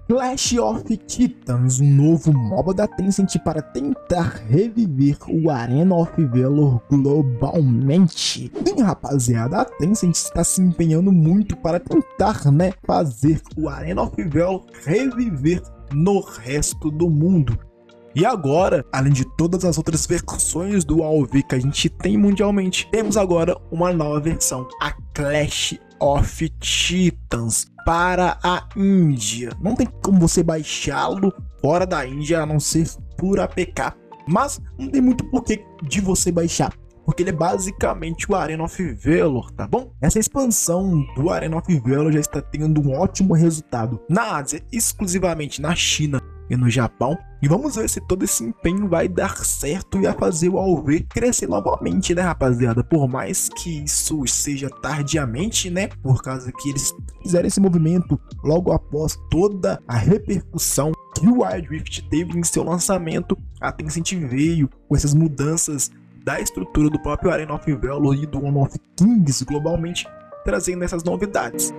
Clash of Titans, um novo MOBA da Tencent para tentar reviver o Arena of Valor globalmente. Sim, rapaziada, a Tencent está se empenhando muito para tentar, fazer o Arena of Valor reviver no resto do mundo. E agora, além de todas as outras versões do AoV que a gente tem mundialmente, temos agora uma nova versão, a Clash of Titans, para a Índia. Não tem como você baixá-lo fora da Índia, a não ser por APK. Mas não tem muito porquê de você baixar, porque ele é basicamente o Arena of Valor, tá bom? Essa expansão do Arena of Valor já está tendo um ótimo resultado na Ásia, exclusivamente na China e no Japão. E vamos ver se todo esse empenho vai dar certo e vai fazer o AoV crescer novamente, rapaziada? Por mais que isso seja tardiamente, por causa que eles fizeram esse movimento logo após toda a repercussão que o Wild Rift teve em seu lançamento, a Tencent veio com essas mudanças da estrutura do próprio Arena of Valor e do Honor of Kings globalmente, trazendo essas novidades.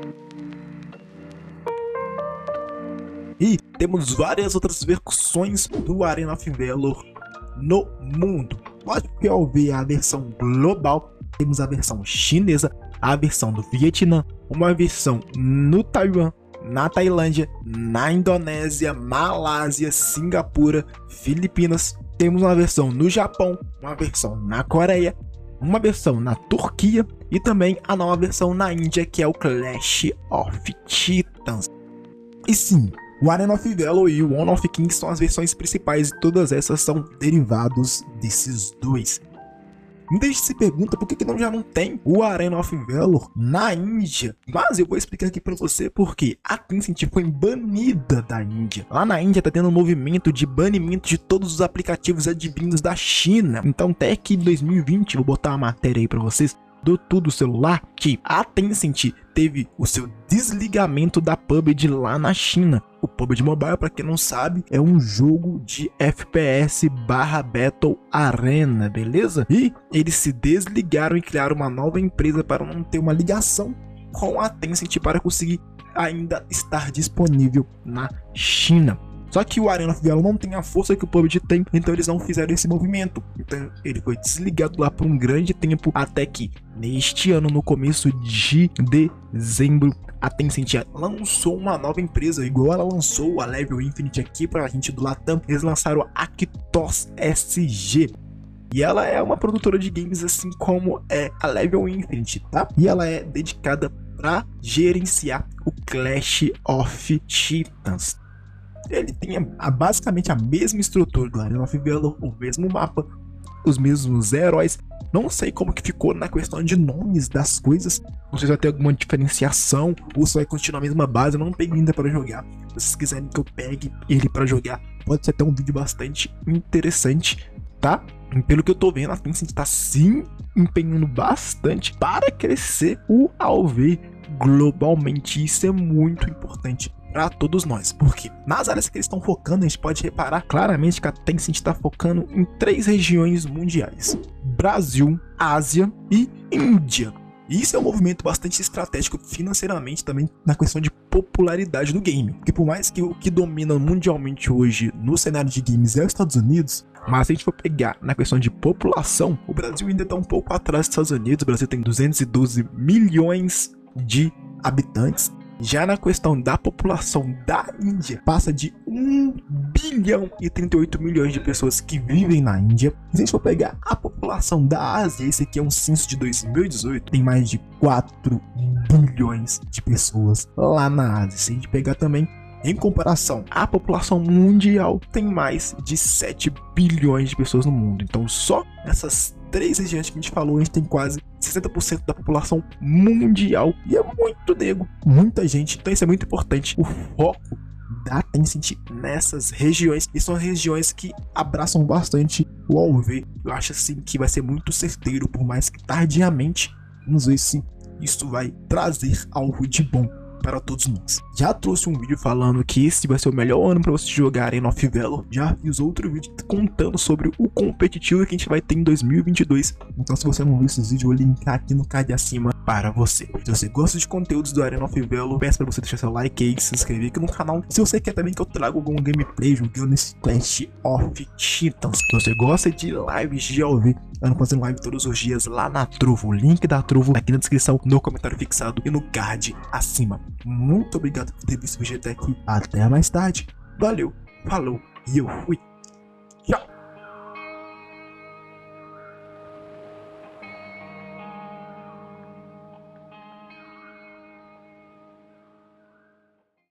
E temos várias outras versões do Arena of Valor no mundo. Lógico que ao ver a versão global, temos a versão chinesa, a versão do Vietnã, uma versão no Taiwan, na Tailândia, na Indonésia, Malásia, Singapura, Filipinas. Temos uma versão no Japão, uma versão na Coreia, uma versão na Turquia e também a nova versão na Índia, que é o Clash of Titans. E sim, o Arena of Valor e o Honor of Kings são as versões principais e todas essas são derivados desses dois. Muita gente se pergunta por que já não tem o Arena of Valor na Índia, mas eu vou explicar aqui pra você porque a Tencent foi banida da Índia. Lá na Índia tá tendo um movimento de banimento de todos os aplicativos advindos da China. Então até que em 2020, vou botar uma matéria aí pra vocês, do tudo celular, que a Tencent teve o seu desligamento da PUBG lá na China. O PUBG Mobile, para quem não sabe, é um jogo de FPS Battle Arena, beleza? E eles se desligaram e criaram uma nova empresa para não ter uma ligação com a Tencent para conseguir ainda estar disponível na China. Só que o Arena of Valor não tem a força que o PUBG tem, então eles não fizeram esse movimento. Então ele foi desligado lá por um grande tempo, até que neste ano, no começo de dezembro, a Tencent lançou uma nova empresa, igual ela lançou a Level Infinite aqui pra gente do Latam. Eles lançaram a Actos SG. E ela é uma produtora de games assim como é a Level Infinite, tá? E ela é dedicada para gerenciar o Clash of Titans. Ele tem basicamente a mesma estrutura do Arena of Valor, o mesmo mapa, os mesmos heróis. Não sei como que ficou na questão de nomes das coisas. Não sei se vai ter alguma diferenciação ou se vai continuar a mesma base. Eu não peguei ainda para jogar. Se vocês quiserem que eu pegue ele para jogar, pode ser até um vídeo bastante interessante, tá? E pelo que eu tô vendo, a Tencent tá sim empenhando bastante para crescer o AoV globalmente. Isso é muito importante para todos nós, porque nas áreas que eles estão focando, a gente pode reparar claramente que a Tencent está focando em 3 regiões mundiais: Brasil, Ásia e Índia. E isso é um movimento bastante estratégico financeiramente também na questão de popularidade do game, porque por mais que o que domina mundialmente hoje no cenário de games é os Estados Unidos, mas se a gente for pegar na questão de população, o Brasil ainda está um pouco atrás dos Estados Unidos. O Brasil tem 212 milhões de habitantes. Já na questão da população da Índia, passa de 1 bilhão e 38 milhões de pessoas que vivem na Índia. Se a gente for pegar a população da Ásia, esse aqui é um censo de 2018, tem mais de 4 bilhões de pessoas lá na Ásia. Se a gente pegar também, em comparação, a população mundial tem mais de 7 bilhões de pessoas no mundo. Então só essas 3 regiões que a gente falou, a gente tem quase 60% da população mundial. E é muito nego, muita gente. Então isso é muito importante, o foco da Tencent nessas regiões. E são regiões que abraçam bastante o AoV. Eu acho assim que vai ser muito certeiro, por mais que tardiamente. Vamos ver se isso vai trazer algo de bom para todos nós. Já trouxe um vídeo falando que esse vai ser o melhor ano para você jogar Arena of Valor. Já fiz outro vídeo contando sobre o competitivo que a gente vai ter em 2022. Então se você não viu esses vídeos, eu vou linkar aqui no card acima para você. Se você gosta de conteúdos do Arena of Valor, peço para você deixar seu like aí, se inscrever aqui no canal. Se você quer também que eu traga algum gameplay jogando esse Clash of Titans. Se você gosta de lives de OV, eu ando fazendo live todos os dias lá na Trovo. O link da Trovo aqui na descrição, no comentário fixado e no card acima. Muito obrigado por ter visto o vídeo até aqui. Até mais tarde. Valeu, falou e eu fui.